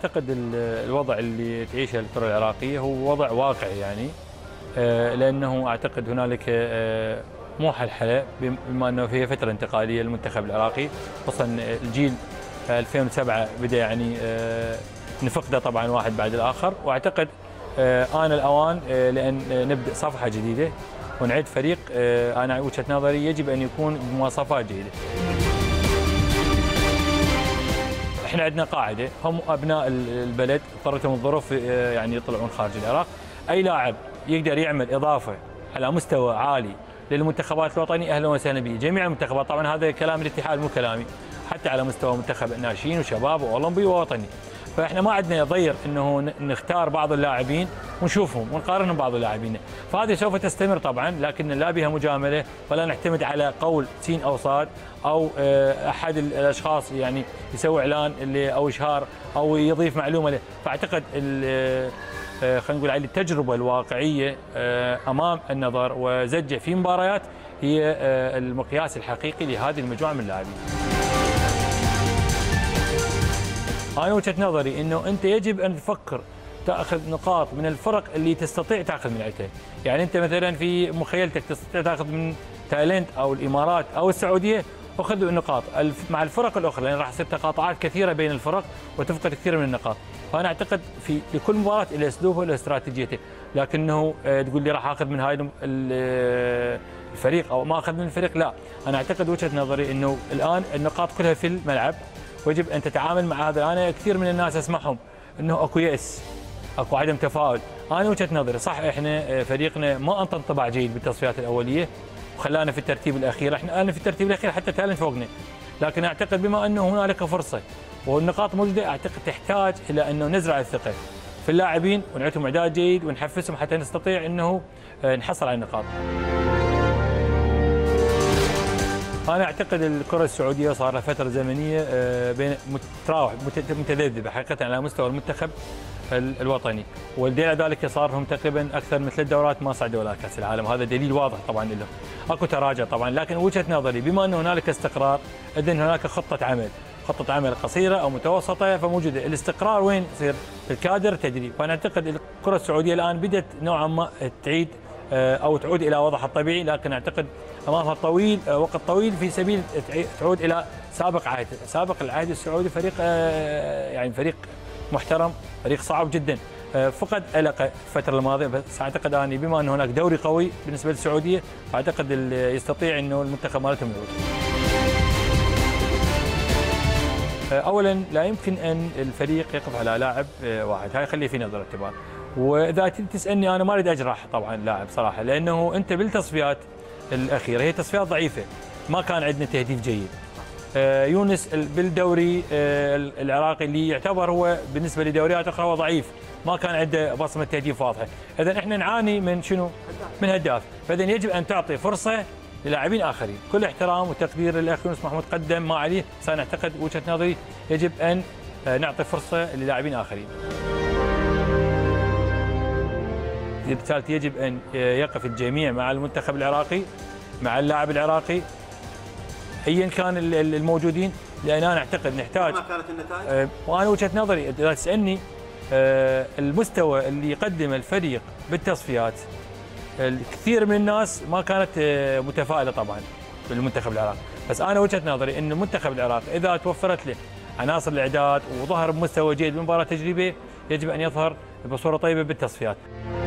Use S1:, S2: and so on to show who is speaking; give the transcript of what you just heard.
S1: اعتقد الوضع اللي تعيشه الكره العراقيه هو وضع واقعي يعني، لانه اعتقد هنالك مو حلحله بما انه في فتره انتقاليه للمنتخب العراقي، خصوصا الجيل 2007 بدا يعني نفقده طبعا واحد بعد الاخر، واعتقد آن الاوان لان نبدا صفحه جديده ونعد فريق انا وجهه نظري يجب ان يكون بمواصفات جيده. احنا عندنا قاعده، هم ابناء البلد اضطرتهم الظروف يعني يطلعون خارج العراق، اي لاعب يقدر يعمل اضافه على مستوى عالي للمنتخبات الوطنيه اهلا وسهلا به، جميع المنتخبات طبعا هذا كلام الاتحاد مو كلامي، حتى على مستوى منتخب الناشئين وشباب واولمبي ووطني. فاحنا ما عندنا ضير انه نختار بعض اللاعبين ونشوفهم ونقارنهم ببعض اللاعبين، فهذه سوف تستمر طبعا، لكن لا بها مجامله ولا نعتمد على قول سين او صاد او احد الاشخاص يعني يسوي اعلان اللي او اشهار او يضيف معلومه له، فاعتقد خلينا نقول على التجربه الواقعيه امام النظر وزجه في مباريات هي المقياس الحقيقي لهذه المجموعه من اللاعبين. أنا وجهة نظري أنه أنت يجب أن تفكر تأخذ نقاط من الفرق اللي تستطيع تأخذ من عندها، يعني أنت مثلا في مخيلتك تستطيع تأخذ من تايلاند أو الإمارات أو السعودية، أخذ النقاط مع الفرق الأخرى، لأن راح تصير تقاطعات كثيرة بين الفرق وتفقد كثير من النقاط، فأنا أعتقد في لكل مباراة إلى أسلوبه وإلى استراتيجيته، لكنه تقول لي راح آخذ من هاي الفريق أو ما أخذ من الفريق، لا، أنا أعتقد وجهة نظري أنه الآن النقاط كلها في الملعب، ويجب ان تتعامل مع هذا. انا كثير من الناس اسمعهم انه اكو يأس، اكو عدم تفاؤل، انا وجهه نظري صح احنا فريقنا ما انطى انطباع جيد بالتصفيات الاوليه وخلانا في الترتيب الاخير، احنا الان في الترتيب الاخير حتى تالنت فوقنا، لكن اعتقد بما انه هنالك فرصه والنقاط موجوده، اعتقد تحتاج الى انه نزرع الثقه في اللاعبين ونعطيهم اعداد جيد ونحفزهم حتى نستطيع انه نحصل على النقاط. أنا أعتقد الكرة السعودية صار لها فترة زمنية بين تراوح متذبذبة حقيقة على مستوى المنتخب الوطني، والدليل على ذلك صار لهم تقريبا أكثر من 3 دورات ما صعدوا ولا كأس العالم، هذا دليل واضح طبعا لهم. أكو تراجع طبعا، لكن وجهة نظري بما أن هنالك استقرار إذن هناك خطة عمل قصيرة أو متوسطة فموجودة، الاستقرار وين يصير؟ الكادر التدريب، فأنا أعتقد الكرة السعودية الآن بدأت نوعا ما تعيد أو تعود إلى وضعها الطبيعي، لكن أعتقد أمامها وقت طويل في سبيل تعود إلى سابق العهد السعودي، فريق يعني فريق محترم، فريق صعب جدا، فقد ألق الفترة الماضية، بس أعتقد أني بما أن هناك دوري قوي بالنسبة للسعودية فأعتقد يستطيع أنه المنتخب مالتهم يعود. أولا لا يمكن أن الفريق يقف على لاعب واحد، هاي خليه في نظر الاعتبار، واذا تسالني انا ما اريد اجرح طبعا لاعب صراحه، لانه انت بالتصفيات الاخيره هي تصفيات ضعيفه، ما كان عندنا تهديف جيد. يونس بالدوري العراقي اللي يعتبر هو بالنسبه لدوريات اخرى هو ضعيف، ما كان عنده بصمه تهديف واضحه، اذا احنا نعاني من شنو؟ من هداف، فاذا يجب ان تعطي فرصه للاعبين اخرين، كل احترام وتقدير للاخ يونس محمود قدم ما عليه، بس انا اعتقد وجهه نظري يجب ان نعطي فرصه للاعبين اخرين. بالتالي يجب ان يقف الجميع مع المنتخب العراقي، مع اللاعب العراقي ايا كان الموجودين، لان انا اعتقد نحتاج
S2: ما كانت النتائج؟
S1: وانا وجهه نظري اذا تسالني المستوى اللي يقدمه الفريق بالتصفيات، الكثير من الناس ما كانت متفائله طبعا بالمنتخب العراقي، بس انا وجهه نظري ان المنتخب العراقي اذا توفرت له عناصر الاعداد وظهر بمستوى جيد بمباراه تجريبيه يجب ان يظهر بصوره طيبه بالتصفيات.